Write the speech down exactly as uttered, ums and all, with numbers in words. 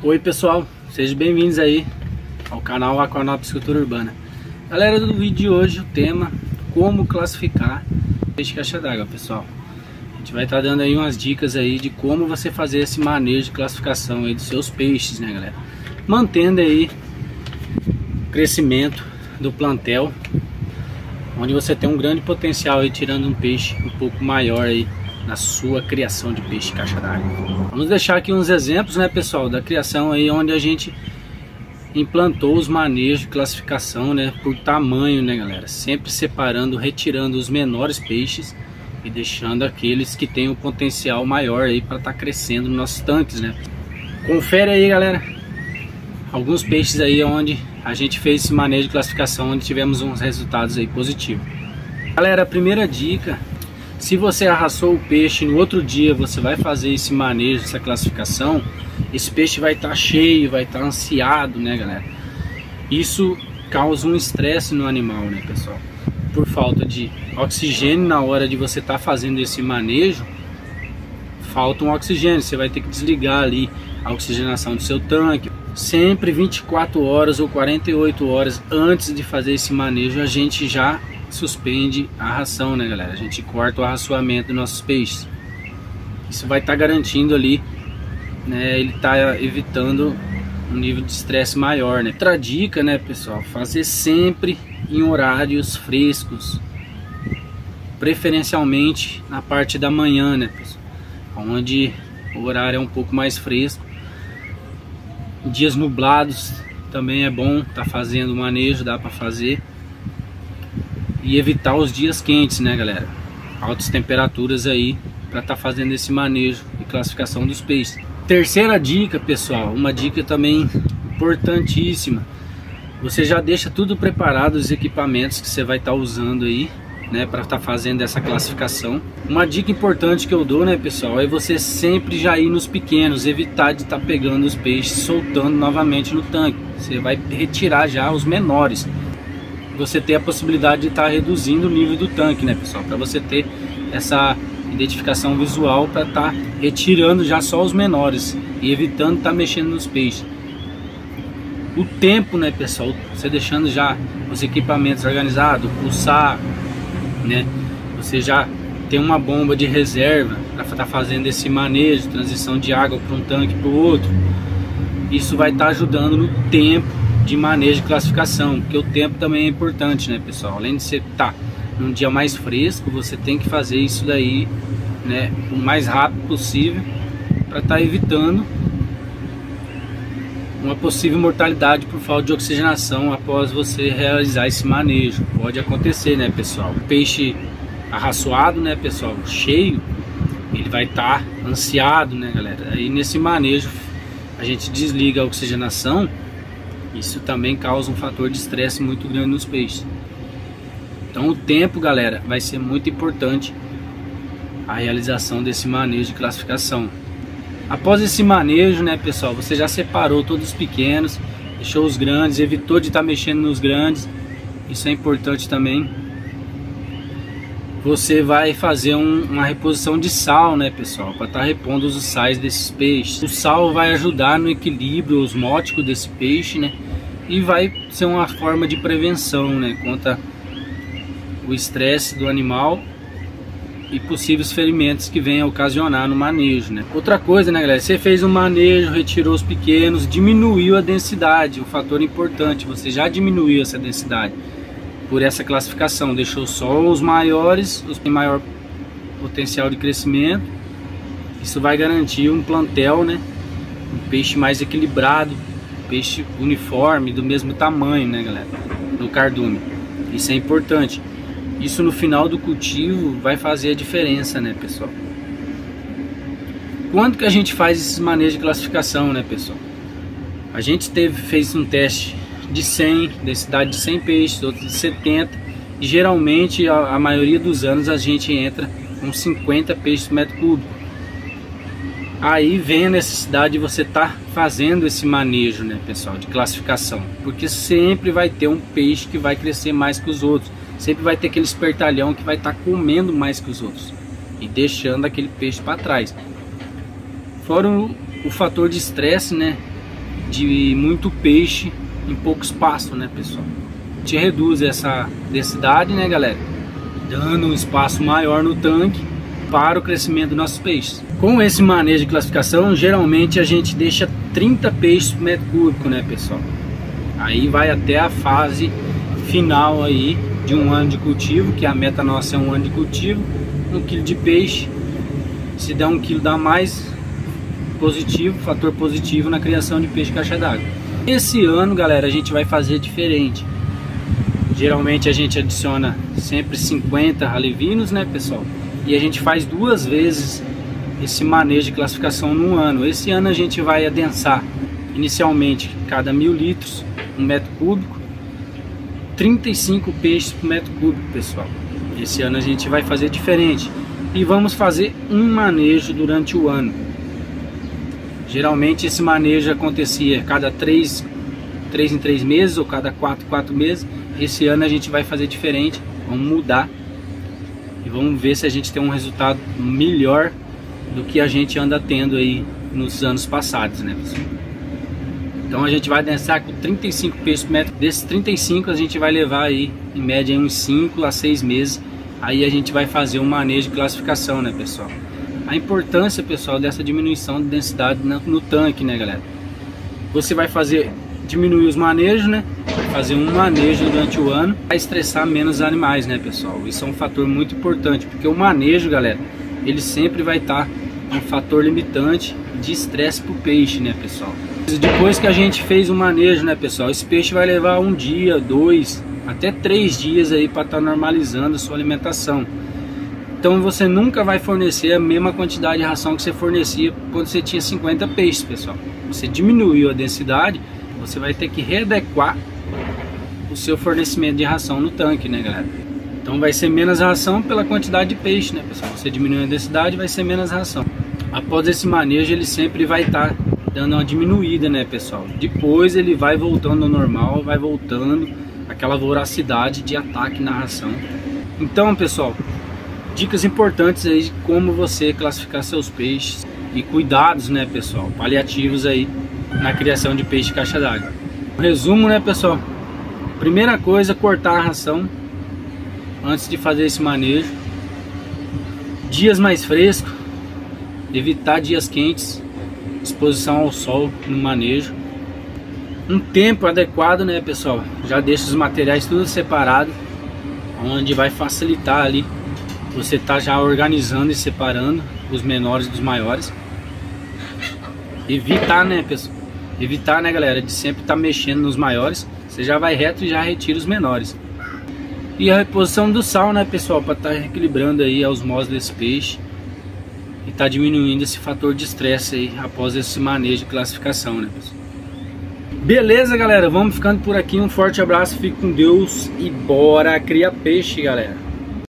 Oi pessoal, sejam bem-vindos aí ao canal Aquanop Piscicultura Urbana. Galera, do vídeo de hoje o tema: como classificar peixe caixa d'água, pessoal. A gente vai estar dando aí umas dicas aí de como você fazer esse manejo de classificação aí dos seus peixes, né, galera? Mantendo aí o crescimento do plantel, onde você tem um grande potencial aí, tirando um peixe um pouco maior aí na sua criação de peixe caixa d'água. Vamos deixar aqui uns exemplos, né, pessoal, da criação aí onde a gente implantou os manejos de classificação, né, por tamanho, né, galera, sempre separando, retirando os menores peixes e deixando aqueles que têm o potencial maior aí para estar tá crescendo nos nossos tanques, né. Confere aí, galera, alguns peixes aí onde a gente fez esse manejo de classificação, onde tivemos uns resultados aí positivos. Galera, a primeira dica: se você arrastou o peixe, no outro dia você vai fazer esse manejo, essa classificação, esse peixe vai estar cheio, vai estar ansiado, né, galera? Isso causa um estresse no animal, né, pessoal? Por falta de oxigênio na hora de você estar fazendo esse manejo, falta um oxigênio, você vai ter que desligar ali a oxigenação do seu tanque. Sempre vinte e quatro horas ou quarenta e oito horas antes de fazer esse manejo, a gente já suspende a ração, né, galera? A gente corta o arraçoamento dos nossos peixes. Isso vai estar tá garantindo ali, né, ele tá evitando um nível de estresse maior, né? Outra dica, né, pessoal, fazer sempre em horários frescos, preferencialmente na parte da manhã, né, pessoal, onde o horário é um pouco mais fresco. Dias nublados também é bom tá fazendo o manejo, dá para fazer. E evitar os dias quentes, né, galera? Altas temperaturas aí para estar tá fazendo esse manejo e classificação dos peixes. Terceira dica, pessoal, uma dica também importantíssima: você já deixa tudo preparado, os equipamentos que você vai estar tá usando aí, né, para estar tá fazendo essa classificação. Uma dica importante que eu dou, né, pessoal, é você sempre já ir nos pequenos, evitar de estar tá pegando os peixes, soltando novamente no tanque. Você vai retirar já os menores. Você ter a possibilidade de estar tá reduzindo o nível do tanque, né, pessoal, para você ter essa identificação visual, para estar tá retirando já só os menores e evitando estar tá mexendo nos peixes. O tempo, né, pessoal, você deixando já os equipamentos organizados, pulsar, né, você já tem uma bomba de reserva para estar tá fazendo esse manejo, transição de água para um tanque para o outro. Isso vai estar tá ajudando no tempo de manejo de classificação, porque o tempo também é importante, né, pessoal? Além de você estar tá num dia mais fresco, você tem que fazer isso daí, né, o mais rápido possível, para estar tá evitando uma possível mortalidade por falta de oxigenação após você realizar esse manejo. Pode acontecer, né, pessoal? O peixe arraçoado, né, pessoal, cheio, ele vai estar tá ansiado, né, galera? Aí nesse manejo a gente desliga a oxigenação. Isso também causa um fator de estresse muito grande nos peixes. Então o tempo, galera, vai ser muito importante a realização desse manejo de classificação. Após esse manejo, né, pessoal, você já separou todos os pequenos, deixou os grandes, evitou de estar mexendo nos grandes. Isso é importante também. Você vai fazer um, uma reposição de sal, né, pessoal, para estar tá repondo os sais desses peixes. O sal vai ajudar no equilíbrio osmótico desse peixe, né, e vai ser uma forma de prevenção, né, contra o estresse do animal e possíveis ferimentos que venham a ocasionar no manejo, né. Outra coisa, né, galera, você fez um manejo, retirou os pequenos, diminuiu a densidade, um fator importante, você já diminuiu essa densidade por essa classificação, deixou só os maiores, os que têm maior potencial de crescimento. Isso vai garantir um plantel, né, um peixe mais equilibrado, peixe uniforme, do mesmo tamanho, né, galera, no cardume. Isso é importante. Isso no final do cultivo vai fazer a diferença, né, pessoal? Quando que a gente faz esses manejos de classificação, né, pessoal? A gente teve, fez um teste de cem, densidade de cem peixes, outros de setenta, e geralmente a, a maioria dos anos a gente entra com cinquenta peixes por metro cúbico. Aí vem a necessidade de você estar tá fazendo esse manejo, né, pessoal, de classificação, porque sempre vai ter um peixe que vai crescer mais que os outros, sempre vai ter aquele espertalhão que vai estar tá comendo mais que os outros e deixando aquele peixe para trás. Fora o, o fator de estresse, né, de muito peixe em pouco espaço, né, pessoal? A gente reduz essa densidade, né, galera, dando um espaço maior no tanque para o crescimento dos nossos peixes. Com esse manejo de classificação, geralmente a gente deixa trinta peixes por metro cúbico, né, pessoal? Aí vai até a fase final aí de um ano de cultivo, que a meta nossa é um ano de cultivo, um quilo de peixe. Se der um quilo dá mais positivo, fator positivo na criação de peixe caixa d'água. Esse ano, galera, a gente vai fazer diferente. Geralmente a gente adiciona sempre cinquenta alevinos, né, pessoal? E a gente faz duas vezes esse manejo de classificação no ano. Esse ano a gente vai adensar inicialmente cada mil litros, um metro cúbico, trinta e cinco peixes por metro cúbico, pessoal. Esse ano a gente vai fazer diferente e vamos fazer um manejo durante o ano. Geralmente esse manejo acontecia cada três, três em três meses ou cada quatro, quatro meses. Esse ano a gente vai fazer diferente, vamos mudar e vamos ver se a gente tem um resultado melhor do que a gente anda tendo aí nos anos passados, né, pessoal? Então a gente vai adensar com trinta e cinco peixes por metro. Desses trinta e cinco a gente vai levar aí em média uns cinco a seis meses. Aí a gente vai fazer um manejo de classificação, né, pessoal? A importância, pessoal, dessa diminuição de densidade no, no tanque, né, galera? Você vai fazer diminuir os manejos, né? Vai fazer um manejo durante o ano, vai estressar menos os animais, né, pessoal? Isso é um fator muito importante, porque o manejo, galera, ele sempre vai estar um fator limitante de estresse para o peixe, né, pessoal? Depois que a gente fez o manejo, né, pessoal, esse peixe vai levar um dia, dois, até três dias aí para estar normalizando a sua alimentação. Então você nunca vai fornecer a mesma quantidade de ração que você fornecia quando você tinha cinquenta peixes, pessoal. Você diminuiu a densidade, você vai ter que readequar o seu fornecimento de ração no tanque, né, galera? Então vai ser menos ração pela quantidade de peixe, né, pessoal? Você diminui a densidade, vai ser menos ração. Após esse manejo, ele sempre vai estar dando uma diminuída, né, pessoal? Depois ele vai voltando ao normal, vai voltando aquela voracidade de ataque na ração. Então, pessoal, dicas importantes aí de como você classificar seus peixes e cuidados, né, pessoal, paliativos aí na criação de peixe caixa d'água. Resumo, né, pessoal? Primeira coisa, cortar a ração antes de fazer esse manejo. Dias mais frescos, evitar dias quentes, exposição ao sol no manejo. Um tempo adequado, né, pessoal? Já deixa os materiais tudo separado, onde vai facilitar ali você tá já organizando e separando os menores dos maiores. Evitar, né, pessoal? Evitar, né, galera, de sempre estar tá mexendo nos maiores. Você já vai reto e já retira os menores. E a reposição do sal, né, pessoal, para estar tá equilibrando aí a osmose desse peixe e tá diminuindo esse fator de estresse aí após esse manejo de classificação, né, pessoal? Beleza, galera, vamos ficando por aqui. Um forte abraço, fique com Deus e bora criar peixe, galera.